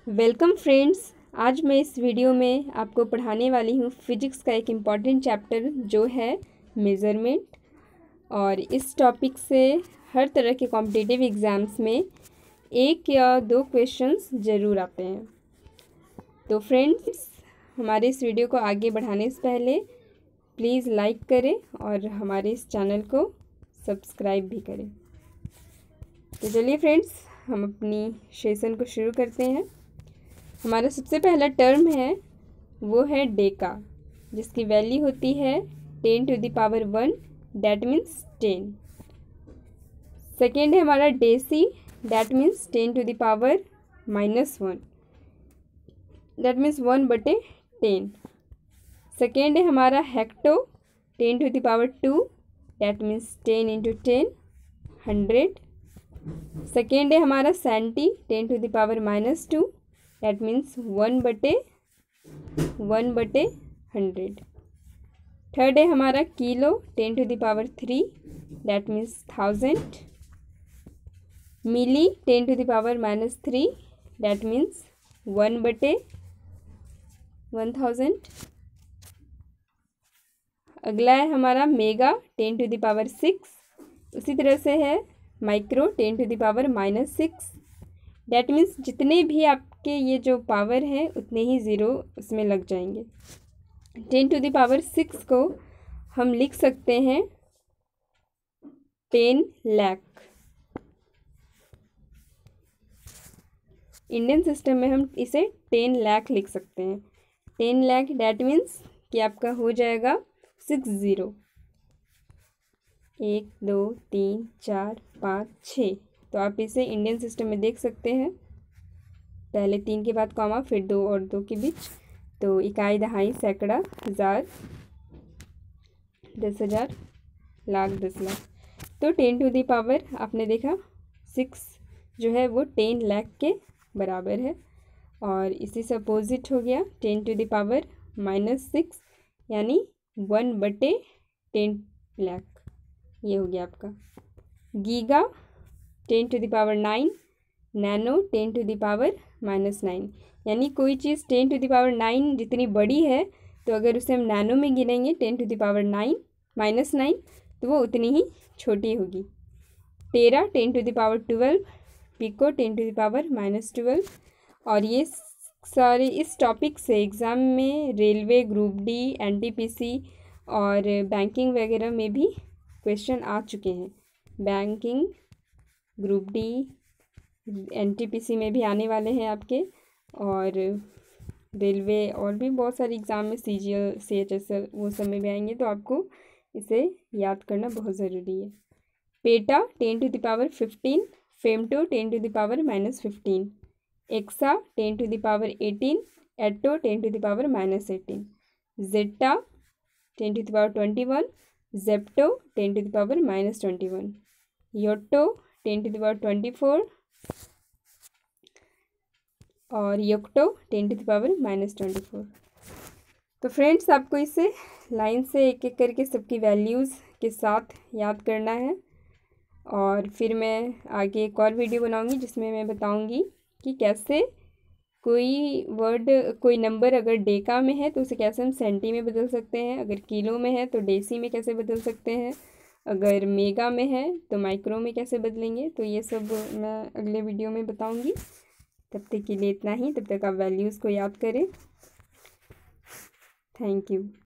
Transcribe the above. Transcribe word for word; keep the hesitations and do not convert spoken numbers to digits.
Welcome friends. आज मैं इस वीडियो में आपको पढ़ाने वाली हूँ फिजिक्स का एक इम्पॉर्टेंट चैप्टर जो है मेज़रमेंट। और इस टॉपिक से हर तरह के कॉम्पिटिटिव एग्ज़ाम्स में एक या दो क्वेश्चंस ज़रूर आते हैं। तो फ्रेंड्स, हमारे इस वीडियो को आगे बढ़ाने से पहले प्लीज़ लाइक करें और हमारे इस चैनल को सब्सक्राइब भी करें। तो चलिए फ्रेंड्स, हम अपनी सेशन को शुरू करते हैं। हमारा सबसे पहला टर्म है वो है डेका, जिसकी वैल्यू होती है ten to the power one, that means ten. Second है हमारा deci, that means ten to the power minus one, that means one बटे टेन। सेकेंड है हमारा hecto, ten to the power two, that means ten into ten, hundred. Second है हमारा centi, ten to the power minus two, that means one बटे one बटे hundred. Third है हमारा kilo, ten to the power three, that means thousand. Milli, ten to the power minus three, that means one बटे one thousand. अगला है हमारा mega, ten to the power six. उसी तरह से है micro, ten to the power minus six, that means जितने भी आपके ये जो पावर है उतने ही ज़ीरो उसमें लग जाएंगे। Ten to the power six को हम लिख सकते हैं टेन लाख। इंडियन सिस्टम में हम इसे टेन लाख लिख सकते हैं। टेन लाख डैट मीन्स कि आपका हो जाएगा सिक्स ज़ीरो, एक दो तीन चार पाँच छः। तो आप इसे इंडियन सिस्टम में देख सकते हैं, पहले तीन के बाद कॉमा, फिर दो और दो के बीच। तो इकाई, दहाई, सैकड़ा, हज़ार, दस हज़ार, लाख, दस लाख। तो टेन टू दी पावर आपने देखा सिक्स जो है वो टेन लाख के बराबर है। और इसी से अपोजिट हो गया ten to the power minus six, यानी वन बटे टेन लाख। ये हो गया आपका giga, ten to the power nine, nano, ten to the power minus nine. यानी कोई चीज़ ten to the power nine जितनी बड़ी है तो अगर उसे हम नैनो में गिनेंगे ten to the power nine minus nine, तो वो उतनी ही छोटी होगी। Tera, ten to the power twelve, pico, ten to the power minus twelve. और ये सारे इस टॉपिक से एग्ज़ाम में railway, group D, N T P C और बैंकिंग वगैरह में भी क्वेश्चन आ चुके हैं। Banking, group D, N T P C में भी आने वाले हैं आपके, और रेलवे और भी बहुत सारे एग्ज़ाम में, C G L, C H S L, वो सब में भी आएंगे। तो आपको इसे याद करना बहुत ज़रूरी है। Peta, ten to the power fifteen, femto, ten to the power minus fifteen, exa, ten to the power eighteen, atto, ten to the power minus eighteen, zetta, ten to the power twenty one, zepto, ten to the power minus twenty one, yotta, ten to the power twenty four, और yocto, ten to the power minus twenty four. तो friends, आपको इसे line से एक एक करके सबकी values के साथ याद करना है। और फिर मैं आगे एक और वीडियो बनाऊंगी जिसमें मैं बताऊंगी कि कैसे कोई वर्ड, कोई नंबर अगर डेका में है तो उसे कैसे हम सेंटी में बदल सकते हैं, अगर किलो में है तो डेसी में कैसे बदल सकते हैं, अगर मेगा में है तो माइक्रो में कैसे बदलेंगे। तो ये सब मैं अगले वीडियो में बताऊंगी। तब तक के लिए इतना ही। तब तक आप वैल्यूज़ को याद करें। Thank you.